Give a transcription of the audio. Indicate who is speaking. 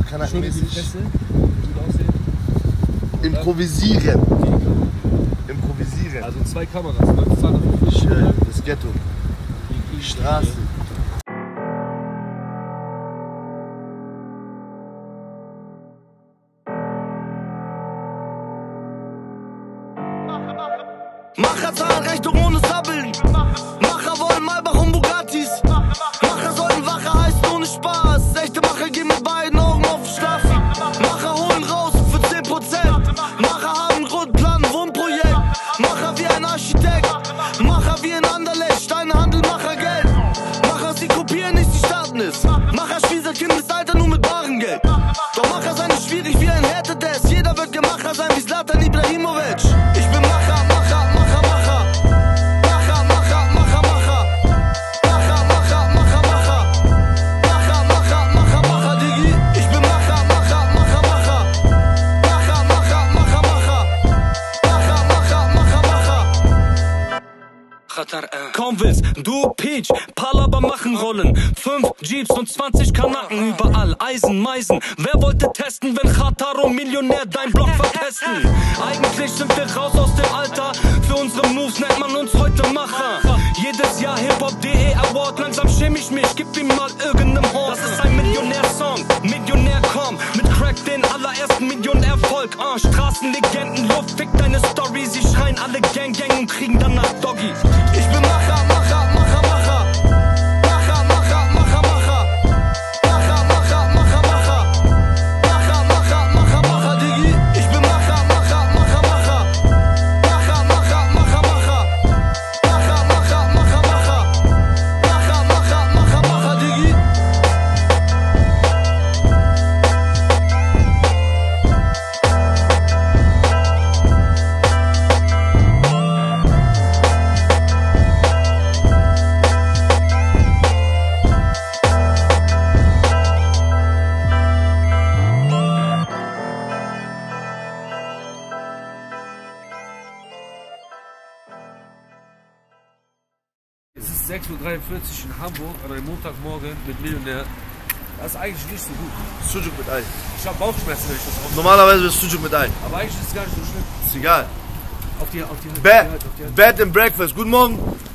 Speaker 1: Kanakenmäßig.
Speaker 2: Improvisieren. Improvisieren.
Speaker 1: Also 2 Kameras, 250.
Speaker 2: Schön, das Ghetto. Die Straße.
Speaker 3: Macher zahlen Rechnung ohne Sabbeln. Macher wollen Maybach und Bugattis. Macher sollten Wache heißen ohne Spaß. Echte Macher gehen mit beiden Augen auf den Schlaf. Macher holen raus für 10%. Macher haben Grundplan, Wohnprojekt. Macher wie ein Architekt. Macher wie ein Anderlecht. Steinhandel, Macher Geld. Macher, sie kopieren nicht, sie starten es. Macher spielen seit Kindesalter nur mit barem Geld. Doch Macher sein ist schwierig wie ein Härtetest. Jeder wird Gemacher sein wie Zlatan Ibrahimovic. Ich bin Macher, Macher, Macher, Macher. Macher, Macher, Macher, Macher. Macher, Macher, Macher, Macher. Macher, Macher, Macher, Macher, Digi. Ich bin Macher, Macher, Macher, Macher. Macher, Macher, Macher, Macher. Macher, Macher, Macher, Macher. Kaum willst du Peach, Palaber machen rollen. 5 Jeeps und 20 Kanaken überall, Eisen, Meisen. Wer wollte testen, wenn Chataro Millionär dein Block verpesten? Eigentlich sind wir raus aus dem Alter. Für unsere Moves nennt man uns heute Macher. Jedes Jahr Hip-Hop.de Award, langsam schäm ich mich, gib ihm mal irgendeinem Hort. Das ist ein Millionär-Song, Millionär komm. Mit Crack den allerersten Millionär-Volk. Straßenlegenden, Luft, fick deine Story. Sie schreien alle Gang, Gang und kriegen danach Doggy. Ich bin Macher, Macher, Macher, Macher. Macher, Macher, Macher, Macher. Macher, Macher, Macher, Macher. Macher, Macher, Macher, Macher, Digi. Ich bin Macher, Macher, Macher, Macher. Macher, Macher, Macher, Macher. Macher, Macher, Macher, Macher. Macher, Macher, Macher, Macher, Digi.
Speaker 1: Es ist 6:43 Uhr in Hamburg an einem Montagmorgen mit Millionär. Das ist eigentlich nicht so gut.
Speaker 2: Sujuk mit Ei.
Speaker 1: Ich habe Bauchschmerzen, wenn ich das aufnehme.
Speaker 2: Normalerweise ist Sujuk mit Ei.
Speaker 1: Aber eigentlich ist es gar nicht so schlimm.
Speaker 2: Ist egal.
Speaker 1: Auf die
Speaker 2: Bed and Breakfast. Guten Morgen.